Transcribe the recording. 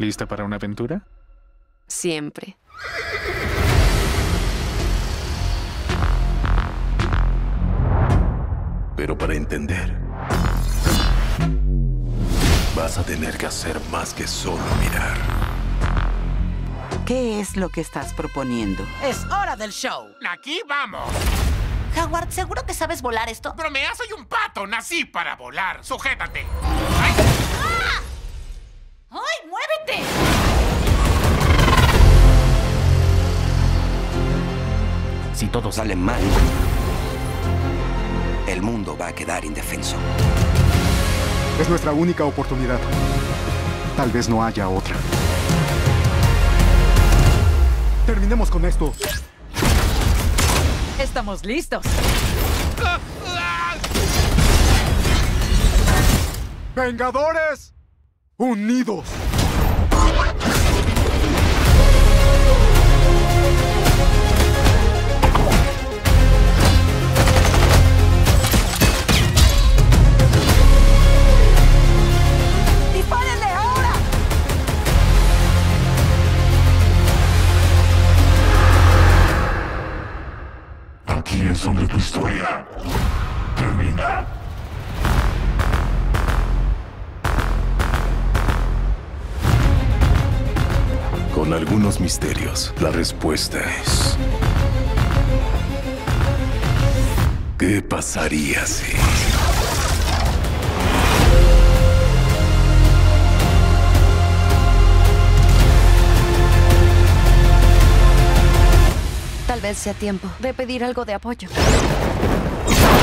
¿Lista para una aventura? Siempre. Pero para entender, vas a tener que hacer más que solo mirar. ¿Qué es lo que estás proponiendo? ¡Es hora del show! ¡Aquí vamos! Howard, ¿seguro que sabes volar esto? Bromea, soy un pato, nací para volar. Sujétate. ¡Ay! ¡Ah! ¡Ay, muévete! Si todo sale mal, el mundo va a quedar indefenso. Es nuestra única oportunidad. Tal vez no haya otra. Terminemos con esto. Estamos listos. ¡Vengadores! ¡Unidos! ¡Dispárenle ahora! Aquí es donde tu historia termina. Con algunos misterios, la respuesta es... ¿qué pasaría si...? Tal vez sea tiempo de pedir algo de apoyo.